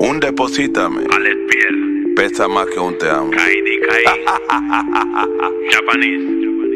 Un deposítame. Alex Pierre. Pesa más que un te amo. Kaidi. Japanese.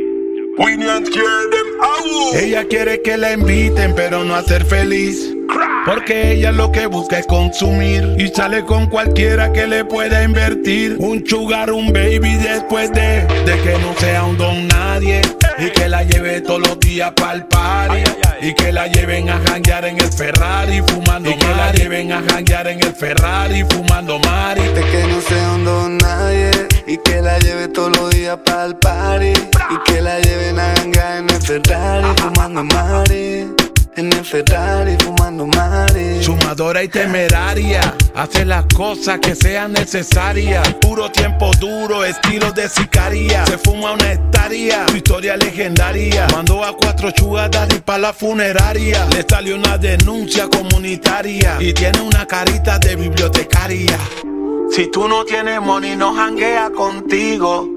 Ella quiere que la inviten, pero no hacer feliz. Porque ella lo que busca es consumir. Y sale con cualquiera que le pueda invertir. Un sugar, un baby después de que no sea un don nadie. Y que la lleve todos los días pa'l party. Y que la lleven a janguear en el Ferrari fumando mari. Y que la lleven a janguear en el Ferrari fumando mari. De que no sea un don nadie. Y que la lleve todos los días pa'l party. Y que la lleven a janguear en el Ferrari fumando mari. En el Ferrari fumando mari. Sumadora y temeraria, hace las cosas que sean necesarias. Puro tiempo duro, estilo de sicaria. Se fuma una hectárea, su historia legendaria. Mandó a 4 sugar daddy pa' la funeraria. Le salió una denuncia comunitaria. Y tiene una carita de bibliotecaria. Si tú no tienes money, no janguea contigo.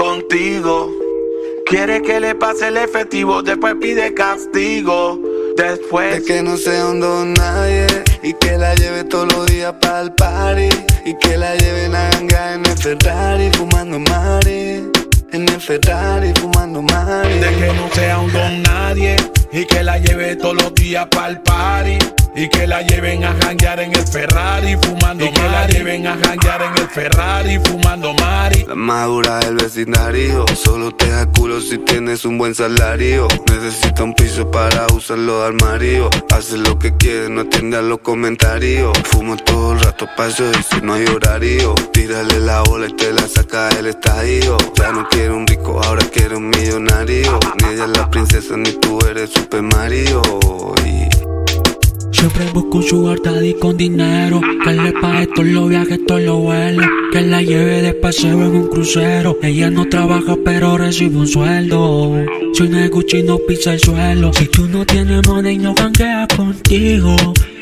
Quiere que le pase el efectivo, después pide castigo. Después de que no sea un don nadie. Y que la lleve todos los días pa'l party. Y que la lleven a janguear en el Ferrari fumando mari. En el Ferrari fumando mari. De que no sea un don nadie. Y que la lleve todos los días pa'l party. Y que la lleven a janguear en el Ferrari fumando mari. Y que la lleven a janguear en el Ferrari fumando mari. La madura del vecindario. Solo te da culo si tienes un buen salario. Necesita un piso para usarlo de armario. Hace lo que quiere, no atiende a los comentarios. Fumo todo el rato pa' eso y si no hay horario. Tírale la bola y te la saca del estadio. Ya no quiere un rico, ahora quiere un millonario. Ni ella es la princesa, ni tú eres Super Mario. Siempre busco un sugar daddy con dinero. Que le pague todos los viajes, todos los vuelos. Que la lleve de paseo en un crucero. Ella no trabaja pero recibe un sueldo. Si no es Gucci no pisa el suelo. Si tú no tienes money no janguea contigo.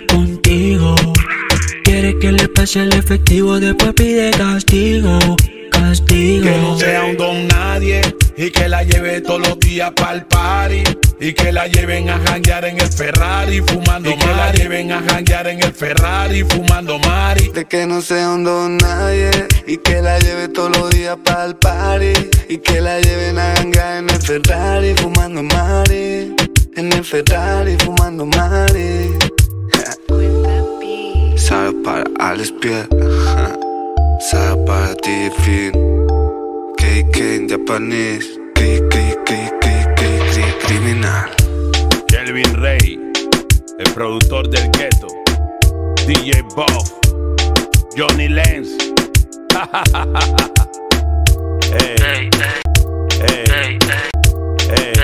Quiere que le pase el efectivo, después pide castigo. Que no sea un don nadie. Y que la lleve todos los días pa'l party. Y que la lleven a janguear en el Ferrari fumando mari. Y que la lleven a janguear en el Ferrari fumando mari. De que no sea un don nadie. Y que la lleve todos los días pa'l party. Y que la lleven a janguear en el Ferrari fumando mari. En el Ferrari fumando mari. Sabe para Alex Pierre. Sabe para ti Fin. KK en Japanese. Criminal. Kelvin Rey, el productor del ghetto. DJ Buff, Johnny Lenz. Hey.